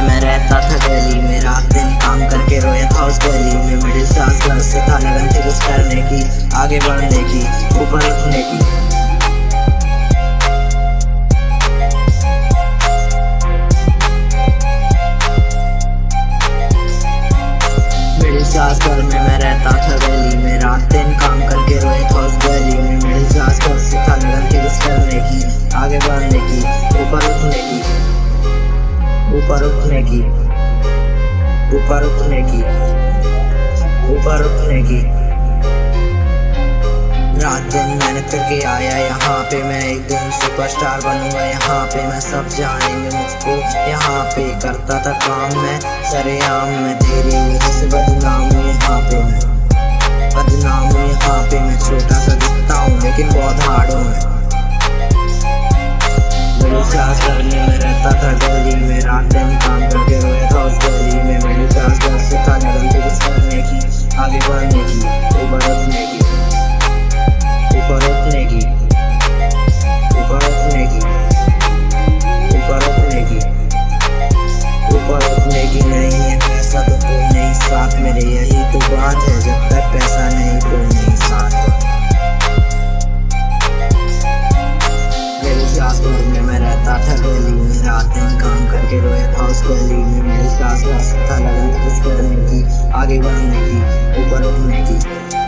मैं रहता था गली में, रात दिन काम करके रोया था उस गली में। मिडिल क्लास घर से था, लगन थी कुछ करने की, आगे बढ़ने की, ऊपर उठने की। मिडिल क्लास घर में मैं रहता था गली में, रात दिन काम करके रोया था उस गली में। मिडिल क्लास घर से था, लगन थी कुछ करने की, आगे बढ़ने की, ऊपर उठने की, ऊपर उठने की, ऊपर उठने की, ऊपर उठने की। रात दिन मेहनत करके आया यहाँ पे, मैं एक दिन सुपरस्टार बनूंगा यहाँ पे। मैं सब जानेंगे मुझको यहाँ पे, करता था काम मैं सरेआम में। तेरी वजह से बदनाम हूँ यहाँ पे मैं, बदनाम हूँ यहाँ पे मैं। छोटा सा दिखता हूँ लेकिन बहुत हार्ड हूँ मैं। मिडिल क्लास घर में मैं रहता था गली में, रात दिन काम करके रोया था उस गली में। मिडिल क्लास घर से था, लगन थी कुछ करने की, आगे बढ़ने की, ऊपर उठने की, ऊपर उठने की, ऊपर उठने की, ऊपर उठने की, ऊपर उठने की। नहीं है पैसा तो कोई नहीं साथ मेरे, यही तो बात है। जब तक पैसा नहीं कोई नहीं साथ। मिडिल क्लास घर में मैं रहता था गली में, रात दिन काम करके रोया था उस गली में। मिडिल क्लास घर से था, लगन थी कुछ करने की, आगे बढ़ने की, ऊपर उठने की।